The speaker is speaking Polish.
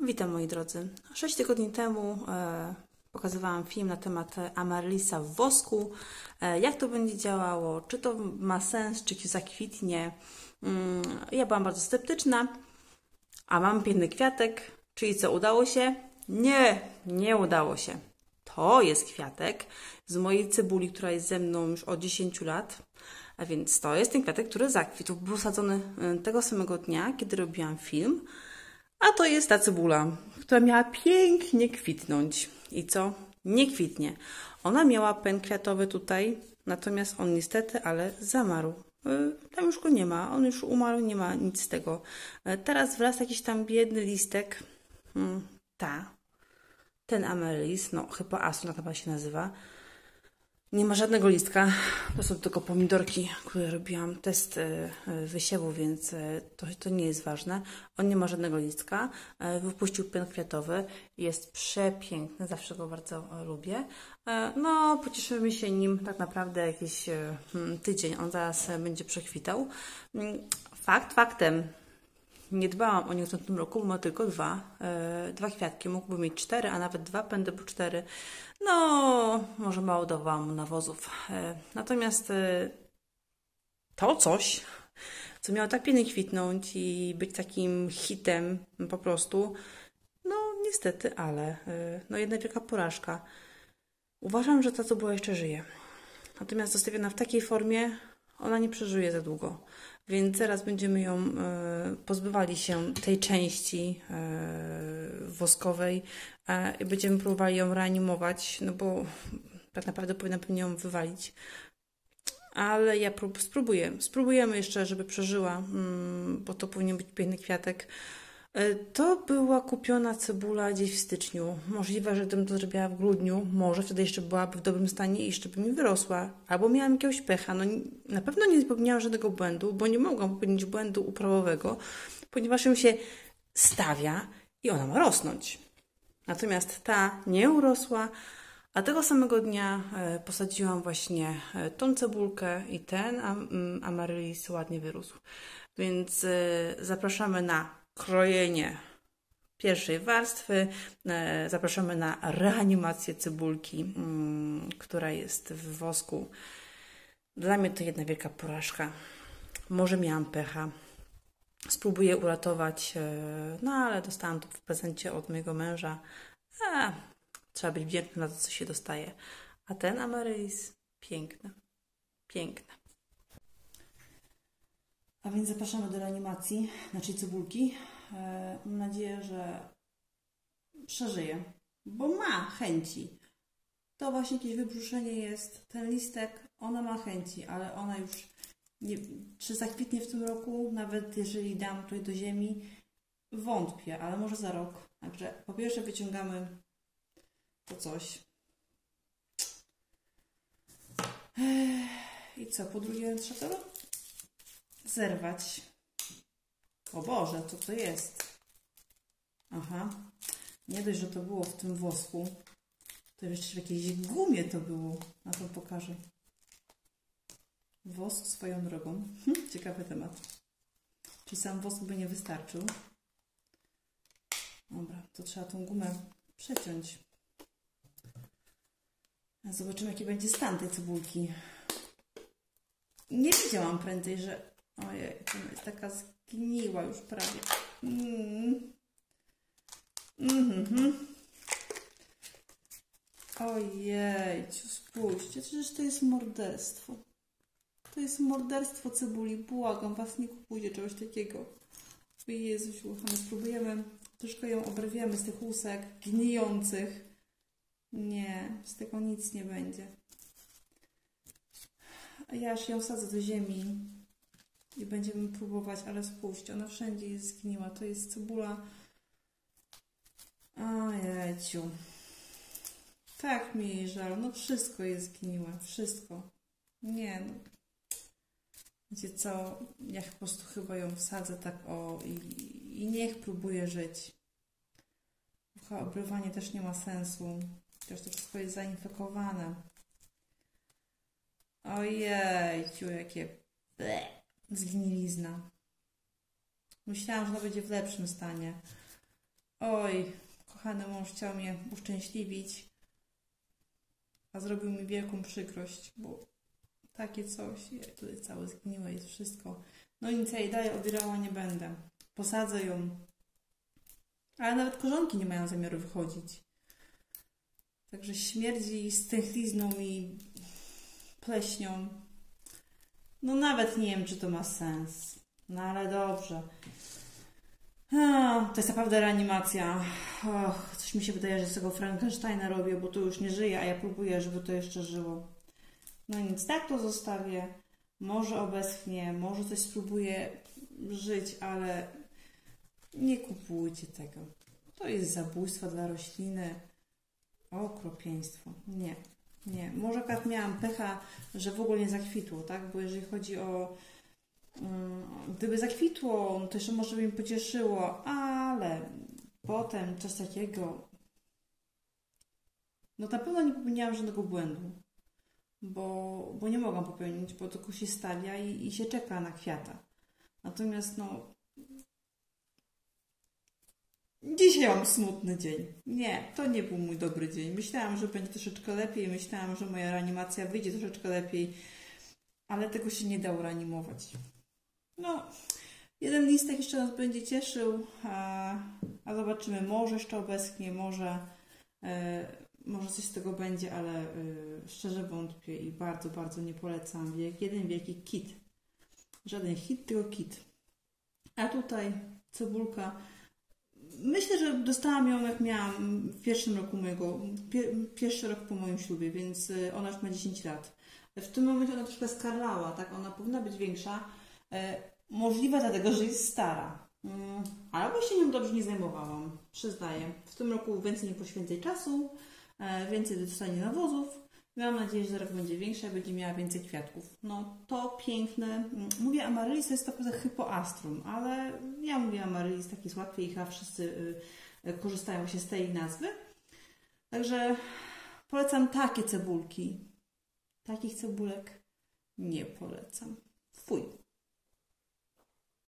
Witam moi drodzy. 6 tygodni temu pokazywałam film na temat Amarylisa w wosku. Jak to będzie działało, czy to ma sens, czy zakwitnie. Ja byłam bardzo sceptyczna, a mam piękny kwiatek. Czyli co, udało się? Nie udało się. To jest kwiatek z mojej cebuli, która jest ze mną już od 10 lat. A więc to jest ten kwiatek, który zakwitł. Był sadzony tego samego dnia, kiedy robiłam film. A to jest ta cebula, która miała pięknie kwitnąć. I co? Nie kwitnie. Ona miała pęk kwiatowy tutaj, natomiast on niestety, ale zamarł. Tam już go nie ma, on już umarł, nie ma nic z tego. Teraz wrasta jakiś tam biedny listek. Ten amaryllis, no chyba Asuna chyba się nazywa. Nie ma żadnego listka, to są tylko pomidorki, które robiłam test wysiewu, więc to nie jest ważne. On nie ma żadnego listka, wypuścił pęk kwiatowy, jest przepiękny, zawsze go bardzo lubię. No, pocieszymy się nim tak naprawdę jakiś tydzień, on zaraz będzie przekwitał. Fakt faktem. Nie dbałam o niego w tym roku, bo ma tylko dwa kwiatki. Mógłby mieć 4, a nawet 2 pędy po 4. No, może mało dawałam mu nawozów. Natomiast to coś, co miało tak pięknie kwitnąć i być takim hitem po prostu, no niestety, ale no jedna wielka porażka. Uważam, że ta co była jeszcze żyje. Natomiast zostawiona w takiej formie, ona nie przeżyje za długo. Więc teraz będziemy ją pozbywali się tej części woskowej i będziemy próbowali ją reanimować, no bo tak naprawdę powinna ją wywalić. Ale ja spróbujemy jeszcze, żeby przeżyła, bo to powinien być piękny kwiatek. To była kupiona cebula gdzieś w styczniu. Możliwe, że gdybym to zrobiła w grudniu, może wtedy jeszcze byłaby w dobrym stanie i jeszcze by mi wyrosła. Albo miałam jakiegoś pecha. No, na pewno nie popełniałam żadnego błędu, bo nie mogłam popełnić błędu uprawowego, ponieważ ją się stawia i ona ma rosnąć. Natomiast ta nie urosła, a tego samego dnia posadziłam właśnie tą cebulkę i ten amaryllis ładnie wyrósł. Więc zapraszamy na krojenie pierwszej warstwy. Zapraszamy na reanimację cebulki, która jest w wosku. Dla mnie to jedna wielka porażka. Może miałam pecha. Spróbuję uratować, no ale dostałam to w prezencie od mojego męża. Trzeba być wdzięcznym za to, co się dostaje. A ten amaryllis piękny. Piękny. A więc zapraszamy do reanimacji naszej cebulki. Mam nadzieję, że przeżyje, bo ma chęci. To właśnie jakieś wybrzuszenie jest. Ten listek, ona ma chęci, ale ona już nie, czy zakwitnie w tym roku, nawet jeżeli dam tutaj do ziemi, wątpię, ale może za rok. Także po pierwsze wyciągamy to coś. I co? Po drugie trzeba to zerwać. O Boże, co to jest? Aha. Nie dość, że to było w tym wosku, to jeszcze w jakiejś gumie to było. Na to pokażę. Wosk swoją drogą. Ciekawy temat. Czyli sam wosk by nie wystarczył. Dobra, to trzeba tą gumę przeciąć. Zobaczymy, jaki będzie stan tej cebulki. Nie wiedziałam prędzej, że... Ojej, ona jest taka zgniła już prawie. Ojej, spójrzcie, przecież to jest morderstwo. To jest morderstwo cebuli. Błagam was, nie kupujcie czegoś takiego. O Jezusiu, my spróbujemy, troszkę ją oberwiemy z tych łusek gnijących. Nie, z tego nic nie będzie. A ja aż ją wsadzę do ziemi i będziemy próbować, ale spójrzcie, ona wszędzie jest zgniła. To jest cebula. Ojejciu. Tak mi jej żal. No wszystko jest zgniłe. Wszystko. Nie no. Wiecie co? Ja po prostu chyba ją wsadzę tak i niech próbuje żyć. Chyba obrywanie też nie ma sensu. Chociaż to wszystko jest zainfekowane. Ojejciu, jakie zgnilizna. Myślałam, że ona będzie w lepszym stanie. Oj, kochany mąż chciał mnie uszczęśliwić, a zrobił mi wielką przykrość, bo takie coś, ja tutaj całe zgniłe jest wszystko. No nic, ja jej dalej obierała nie będę. Posadzę ją. Ale nawet korzonki nie mają zamiaru wychodzić. Także śmierdzi stęchlizną i pleśnią. No nawet nie wiem, czy to ma sens. No ale dobrze. To jest naprawdę reanimacja. Coś mi się wydaje, że z tego Frankensteina robię, bo to już nie żyje, a ja próbuję, żeby to jeszcze żyło. No nic, tak to zostawię. Może obeschnie, może coś spróbuję żyć, ale nie kupujcie tego. To jest zabójstwo dla rośliny. Okropieństwo. Nie, nie. Może akurat miałam pecha, że w ogóle nie zakwitło, tak? Bo jeżeli chodzi o... gdyby zakwitło, no to jeszcze może by mi pocieszyło, ale potem coś takiego... No na pewno nie popełniłam żadnego błędu, bo nie mogłam popełnić, bo tylko się stawia i się czeka na kwiata. Natomiast no... Dzisiaj mam smutny dzień. Nie, to nie był mój dobry dzień. Myślałam, że będzie troszeczkę lepiej, myślałam, że moja reanimacja wyjdzie troszeczkę lepiej, ale tego się nie dało reanimować. No, jeden listek jeszcze nas będzie cieszył, a zobaczymy, może jeszcze obeschnie, może coś z tego będzie, ale szczerze wątpię i bardzo, bardzo nie polecam. Jeden wielki kit. Żaden hit, tylko kit. A tutaj cebulka. Myślę, że dostałam ją jak miałam w pierwszym roku pierwszy rok po moim ślubie, więc ona już ma 10 lat. W tym momencie ona troszkę skarlała, tak? Ona powinna być większa. Możliwe dlatego, że jest stara. Ale właśnie nią dobrze nie zajmowałam, przyznaję. W tym roku więcej nie poświęcę czasu, więcej dostanie nawozów. Mam nadzieję, że za rok będzie większa i będzie miała więcej kwiatków. No to piękne. Mówię amaryllis, to jest tak naprawdę hypoastrum, ale ja mówię amaryllis, taki jest łatwiej i chyba wszyscy korzystają się z tej nazwy. Także polecam takie cebulki. Takich cebulek nie polecam. Fuj.